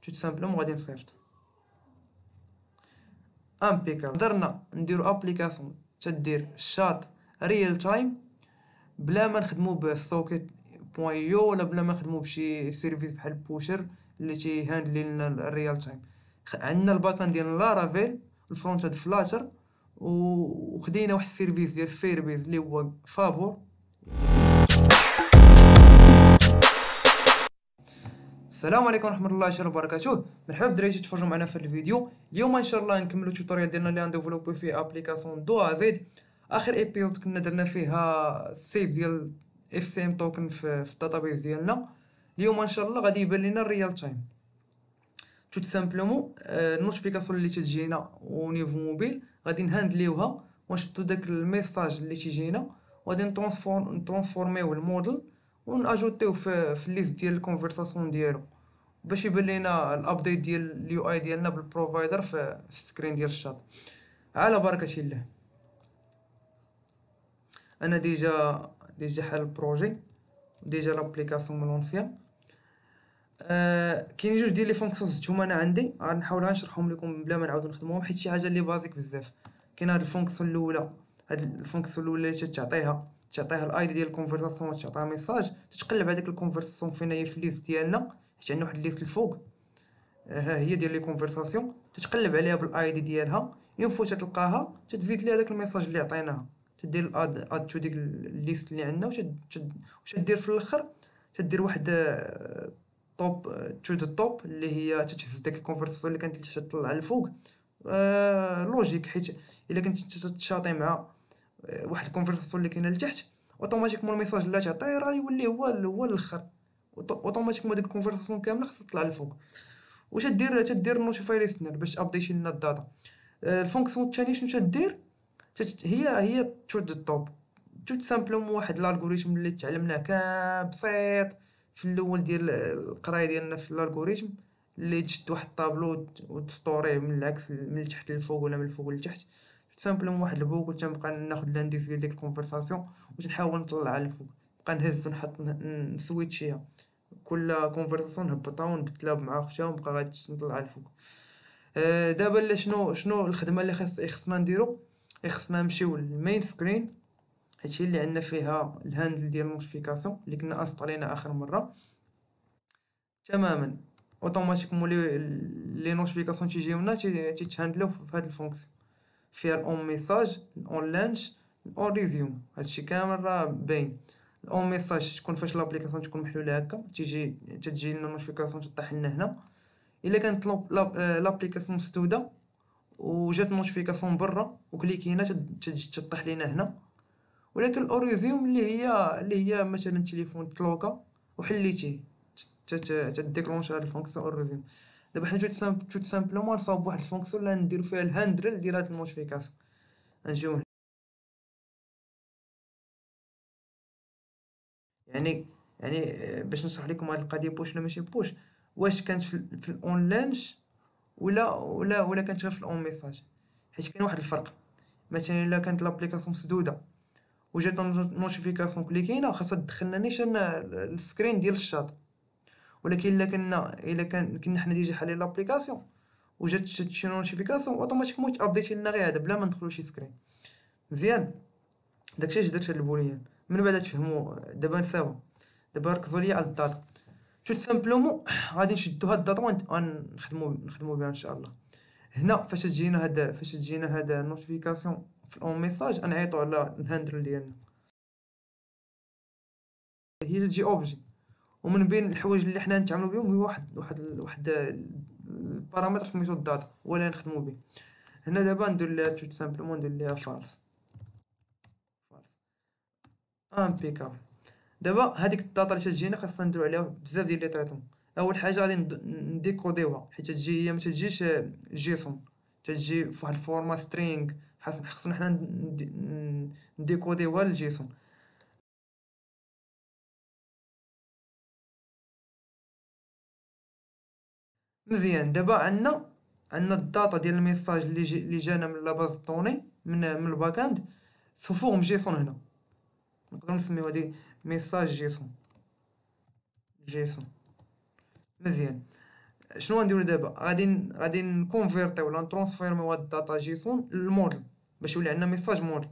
تو سامبلومون غادي نصيفط امبيكابل. درنا نديرو ابليكاسيون تدير الشاط ريال تايم بلا ما نخدمو بالسوكيت بوين يو ولا بلا ما نخدمو بشي سيرفيس بحال بوشر اللي تيهاندلي لنا الريال تايم. عندنا الباكان ديال لارافيل الفرونت هاد فلاتر وخدينا واحد السيرفيس ديال فيربيز اللي هو فابور. السلام عليكم ورحمه الله وبركاته. مرحبا بدراري تفرجوا معنا في هذا الفيديو. اليوم ان شاء الله نكملوا التوتوريال ديالنا اللي غنديفلوبي فيه ابليكاسيون دو زد. اخر ايبيزود كنا درنا فيها السيف ديال اف سي ام توكن في الداتابيز ديالنا. اليوم ان شاء الله غادي يبان لنا الريال تايم تو سامبلومون النوتيفيكاسيون اللي تجينا ونيفو موبيل غادي نهاندليوها ونشدو داك الميساج اللي تيجينا وغادي نترانسفورميو الموديل وناجوتيو في الليست ديال الكونفرساسيون ديالو باش يبان لينا الابديت ديال اليو اي ديالنا بالبروفايدر في السكرين ديال الشاط. على بركه الله. انا ديجا حال البروجي ديجا لابليكاسيون من لونسيان. كاين جوج ديال لي فونكسيون زدتهم انا عندي غنحاول نشرحهم لكم بلا ما نعاود نخدموهم حيت شي حاجه اللي بازيك بزاف. كاين هاد الفونكسيون الاولى اللي تعطيها الاي دي ديال الكونفرساسيون تعطيها ميساج تتقلب على ديك الكونفرساسيون فين هي في الليست ديالنا حيت عندنا واحد الليست الفوق ها هي ديال لي كونفرساسيون تتقلب عليها بالاي دي ديالها اون فوا تلقاها تزيد ليها داك الميساج اللي عطيناها تدير اد تو ديك الليست اللي عندنا وتدير في الاخر تدير واحد توب تو ذا توب اللي هي تتهز داك الكونفرساسيون اللي كانت تطلع للفوق. لوجيك حيت الا كنت تشاطي مع واحد الكونفرساسيون اللي كاينه لتحت اوتوماتيكمون الميساج اللي تعطي راه يولي هو الاخر اوتوماتيكمون ديك الكونفرساسيون كامله خاصها تطلع للفوق. واش تدير نوتيفاي ليسنر باش ابديتي لنا الداتا. الفونكسيون الثانيه شنو تدير هي تو ذا توب تو سامبلومون واحد الالغوريثم اللي تعلمناه كان بسيط في الاول ديال القرايه ديالنا في الالغوريثم اللي تشد واحد الطابلو وتسطوريه من العكس من التحت للفوق ولا من الفوق للتحت سامبلومون واحد البوك وتنبقى ناخذ الانديس ديال ديك الكونفرساسيون وتنحاول نطلعها للفوق نبقى نهز ونحط نسويتشيها كل كونفرساسيون نهبطها ونبدلها مع اختها ونبقى غادي نطلعها للفوق. دابا شنو الخدمه اللي خصنا نديرو خصنا نمشيو للمين سكرين حيت هي اللي عندنا فيها الهاندل ديال النوتيفيكاسيون اللي كنا انستالينا اخر مره تماما. اوتوماتيكمون لي نوتيفيكاسيون تيجيونا تيتهاندلو في هاد الفونكسيون فيها الاون ميساج الاون لانش الاون ريزيوم هادشي كامل راه باين. الاون ميساج تكون فاش لابليكاسيون تكون محلوله هكا تجي لنا نوتيفيكاسيون تطيح لنا هنا. الا كانت لابليكاسيون مسدوده وجات نوتيفيكاسيون برا وكليكينا تطيح لينا هنا. ولكن الاوريزيوم اللي هي مثلا التليفون تلوكا وحليتيه تديكلونش هاد الفونكسيون اوريزيوم. دابا حنا تو سامبلومون نصاوب واحد الفونكسيون اللي نديرو فيها الهاندل ديال هاد النوتيفيكاسيون. نجيو يعني باش نشرح لكم هاد القضيه بوش ولا ماشي بوش واش كانت في الاون لانش ولا كانت غير في الاون ميساج حيت كاين واحد الفرق. مثلا الا كانت لابليكاسيون مسدوده وجات نوتيفيكاسيون كليكينا خاصها تدخلنا نيشان السكرين ديال الشاط. ولكن الا كنا حنا ديجا حالين لابليكاسيون وجات شي نوتيفيكاسيون اوتوماتيكمون تابديتي لنا غير هذا بلا ما ندخلو شي سكرين. مزيان داكشي اش درت هاد البوليان من بعد تفهموا. دابا نساو دابا ركزوا لي على الداتا تو سامبلومون غادي نشدو هاد الداتا ونخدمو بها ان شاء الله. هنا فاش تجينا هاد النوتيفيكاسيون في الاون ميساج نعيطوا على الهاندل ديالنا هي تجي اوبجي ومن بين الحوايج اللي حنا نتعاملوا بهم هو واحد البارامتر سميتو الداتا ولا نخدموا به. هنا دابا ندير ليها تو سامبلومون ندير ليها فالس امبيكابل. دابا هذيك الداتا اللي تجينا خاصنا نديرو عليها بزاف ديال لي طريطون. اول حاجه غادي نديكوديوها حيت هي ما تجيش جيسون تجي في واحد الفورما سترينغ خاصنا حنا نديكوديوها للجيسون. مزيان دابا عندنا الداتا ديال الميساج اللي جانا من لاباز طوني من الباكاند سو فورم جيسون. هنا نقدروا نسميوها دي ميساج جيسون. مزيان شنو غنديرو دابا؟ غادي نكونفيرتي ولا نترونسفيرميو هاد الداتا جيسون للموديل باش يولي عندنا ميساج موديل.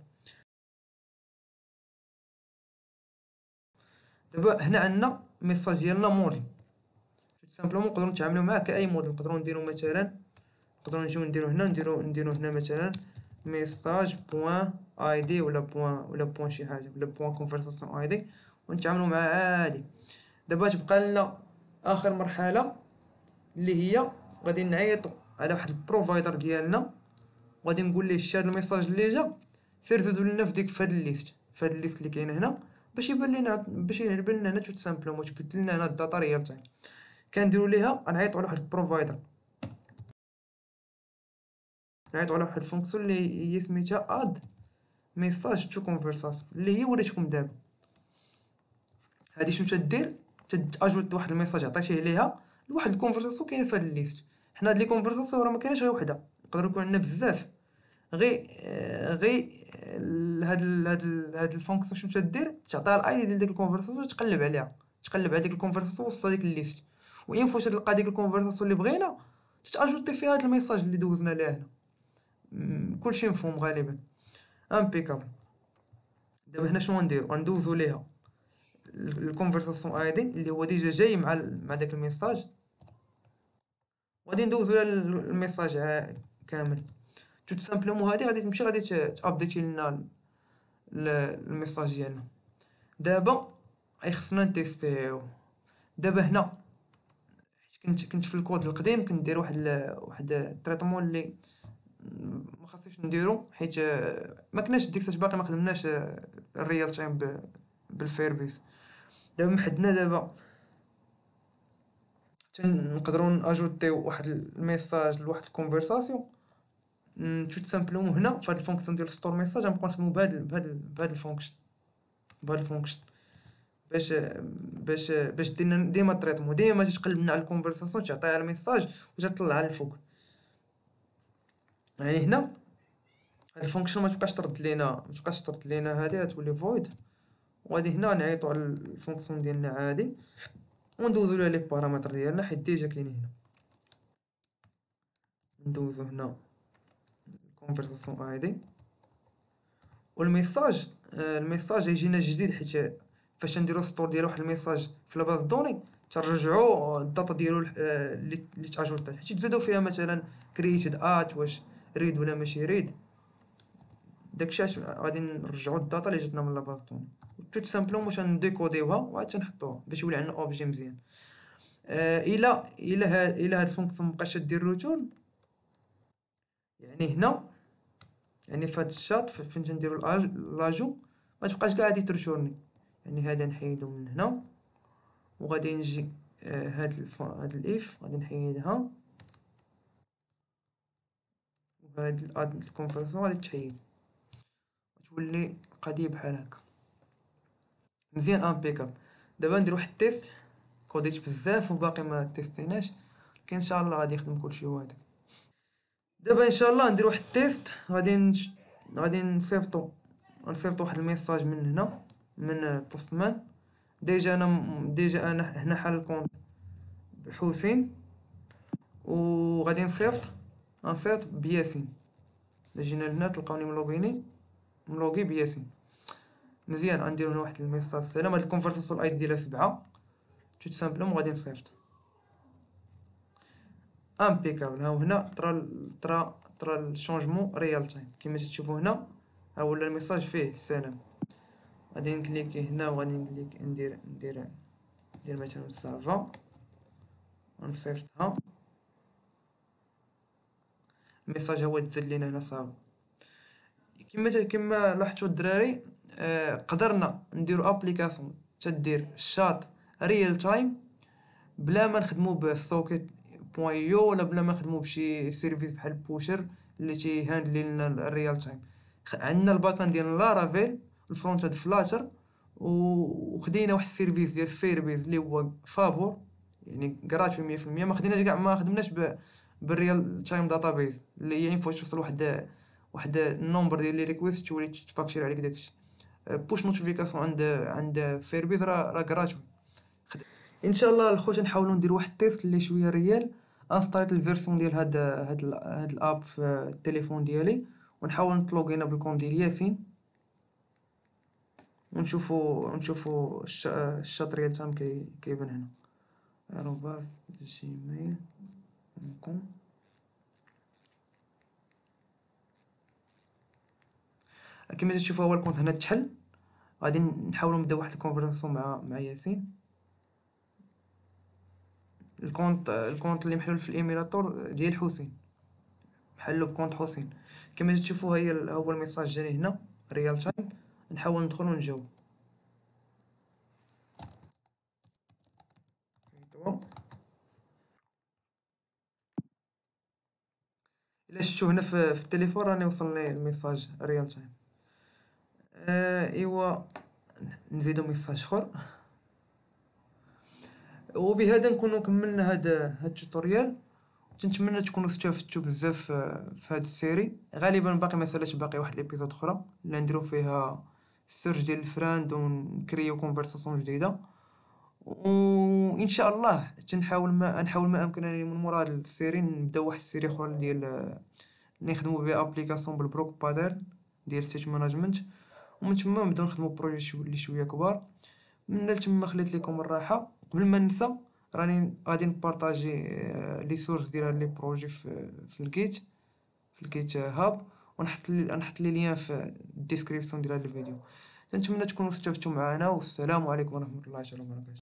دابا هنا عندنا ميساج ديالنا موديل، سامبلومون نقدروا نتعاملوا معاه كاي موديل. نقدروا نديروا مثلا، نقدروا نجيو نديروا هنا، نديروا هنا مثلا ميساج بوين اي دي ولا بوين شي حاجه ولا بوين كونفرساسيون اي دي ونتعاملوا معاه عادي. دابا تبقى لنا اخر مرحله اللي هي غادي نعيطوا على واحد البروفايدر ديالنا وغادي نقول ليه شتي هاد الميساج اللي جا سير زيدوا لنا في هاد الليست، في هاد الليست اللي كاينه هنا باش يبان لنا، باش يبان لنا هنا توت سامبلومون وتبدل لنا هنا الداتا ريال تايم. كنديروا ليها غنعيطوا على واحد البروفايدر، نعيطوا على واحد الفونكسيون اللي هي سميتها اد ميساج تو كونفرساسيون اللي هي وريتكم دابا. هادي شنو تدير؟ تاجوت واحد الميساج عطيتيه ليها لواحد الكونفرساسيون كاينه في هاد الليست. حنا هاد لي كونفرساسيون راه ما كايناش غير وحده، يقدر يكون عندنا بزاف. غير هاد الفونكسيون شنو تدير؟ تعطيها الاي ديال ديك الكونفرساسيون وتقلب عليها، تقلب على ديك الكونفرساسيون وسط هذيك الليست، وين فاش تلقى ديك الكونفرساسيون اللي بغينا تاجوتي فيها هاد الميساج اللي دوزنا ليه هنا. كلشي مفهوم غالبا، امبيكابل. دابا هنا شنو غنديرو؟ غندوزو ليها الكونفرساسيون اي دي اللي هو ديجا جاي مع داك الميساج، وغادي ندوزو لها الميساج كامل. توت سامبلومون هادي غادي تمشي غادي تابديتي لنا الميساج ديالنا. دابا خصنا نتيستيو. دابا هنا حيت كنت في الكود القديم كندير واحد التريتمون اللي ما خاصنيش نديرو، حيت ما كناش ديك باقي ما خدمناش الريال تايم بالفيربيس. دابا محدنا دابا نقدروا ناجوتيو واحد الميساج لواحد الكونفرساسيون توت سامبلومون. هنا في هاد الفونكسيون ديال ستور ميساج غنبقاو نخدمو بهاد الفونكشن باش ديرنا ديما التريتمون، ديما تقلب لنا على الكونفرساسيون تعطيها الميساج وتطلعها للفوق. يعني هنا هاد الفونكشن ما تبقاش ترد لينا هادي غتولي فويد. وغادي هنا نعيطوا على الفونكسيون ديالنا عادي وندوزو لها لي بارامتر ديالنا حيت ديجا كاينين هنا. ندوزو هنا الكونفرساسيون اي دي والميساج. الميساج يجينا جديد حيت فاش نديرو ستور ديال واحد الميساج في لاباز دوني ترجعوا الداتا ديالو اللي تاجوتات، حيت تزادوا فيها مثلا كرييتد ات واش ريد ولا ماشي ريد، داكشي علاش غادي نرجعوا الداتا اللي جاتنا من لاباز دوني توت سامبلومون باش نديكوديوها وعاد تنحطوها باش يولي عندنا اوبجي مزيان. الا هاد الفونكسيون مبقاش دير روتون، يعني هنا يعني في هاد الشاط فين تنديرو لاجو ما تبقاش كاع غادي ترشورني. يعني هذا نحيدو من هنا وغادي نجي هاد الاف غادي نحيدها وهاد الكونفرسيون غادي تحيد تولي القضيه بحال هكا مزيان امبيكابل. دابا ندير واحد التيست كوديت بزاف وباقي ما تيستيناش، كاين ان شاء الله غادي يخدم كلشي هذاك. دابا ان شاء الله ندير واحد التيست غادي نصيفطو واحد الميساج من هنا من بوستمان. ديجا انا هنا حال الكونت بحسين وغادي نصيفط بياسين. الا جينا لهنا تلقاوني ملوغي بياسين. مزيان غندير هنا واحد الميساج سلام. هاد الكونفرساسيون الاي ديالها 7 توت سامبلومون غادي نصيفط امبيكابل. ها هنا ترى الشونجمون ريال تايم كما تشوفوا هنا. ها ولا الميساج فيه السلام. غادي نكليكي هنا وغادي نكليك ندير مثلا سافا ونصيفطها. الميساج هو تزاد لينا هنا صافا. كما لاحظتوا الدراري قدرنا نديرو ابليكاسيون تدير الشاط ريال تايم بلا ما نخدمو بالسوكيت بوين يو ولا بلا ما نخدمو بشي سيرفيس بحال بوشر اللي تيهاندلي لنا الريال تايم. عندنا الباكان ديال لارافيل الفرونت هاد فلاتر وخدينا واحد السيرفيس ديال فيربيز اللي هو فابور يعني غراتوي 100%. ما خديناش كاع ما خدمناش بالريال تايم داتابيز اللي هي فاش توصل واحد النومبر ديال لي ريكويست تولي تفاكشير عليك داكشي. بوش نوتيفيكاسيون عند فيربيز راه غراتوي. ان شاء الله الخوت نحاولوا ندير واحد التيست اللي شويه ريال انستاليت الفيرسيون ديال هاد الاب في التليفون ديالي، ونحاول نتلوغينا بالكونت ديال ياسين، ونشوفو الشاط ريال تايم كيبان هنا @gmail.com. كما تشوفوا هو الكونت هنا تحل. غادي نحاولوا نبداو واحد الكونفرساسيون مع ياسين. الكونت اللي محلول في الايميلاتور ديال حسين، محلو بكونت حسين. كما تشوفوا هو الميساج جاني هنا ريال تايم. نحاول ندخل ونجاوب. تمام. الا شفتو هنا في التليفون راني وصلني الميساج ريال تايم. ايوا نزيدو ميساج اخر. وبهذا نكونوا كملنا هاد التوتوريال. كنتمنى تكونوا استفدتوا بزاف في هاد السيري. غالبا باقي ما سالش، باقي واحد ليبيزود اخرى اللي نديرو فيها السيرش ديال الفراند ونكريو كونفرساسيون جديده. وان شاء الله نحاول ما امكنني من مورا هاد السيري نبداو واحد السيري اخرى ديال اللي نخدمو بها ابليكاسيون بالبروك بادر ديال سيت ماناجمنت. ومن تما نبداو نخدمو بروجي اللي شويه كبار. من تما خليت لكم الراحه. قبل ما ننسى، راني غادي نبارطاجي لي سورس ديال هاد لي بروجي في الجيت، هاب. نحط لي ليان في الديسكريبسيون ديال هذا الفيديو. نتمنى تكونوا استفدتوا معنا، والسلام عليكم ورحمه الله تعالى وبركاته.